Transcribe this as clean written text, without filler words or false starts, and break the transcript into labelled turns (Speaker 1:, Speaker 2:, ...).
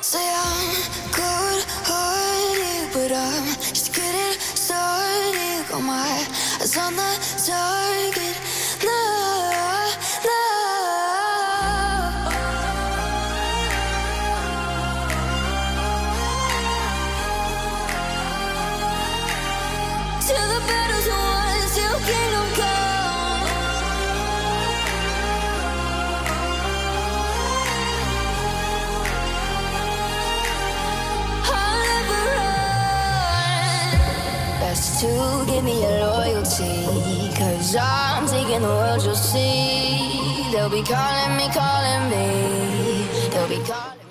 Speaker 1: Say I'm good-hearted, but I'm just getting started. Got my eyes on the target. No, no. Till the battle's won, till kingdom come. I'll never run. Best to give me your loyalty, 'cause I'm taking the world, you'll see. They'll be calling me, calling me. They'll be calling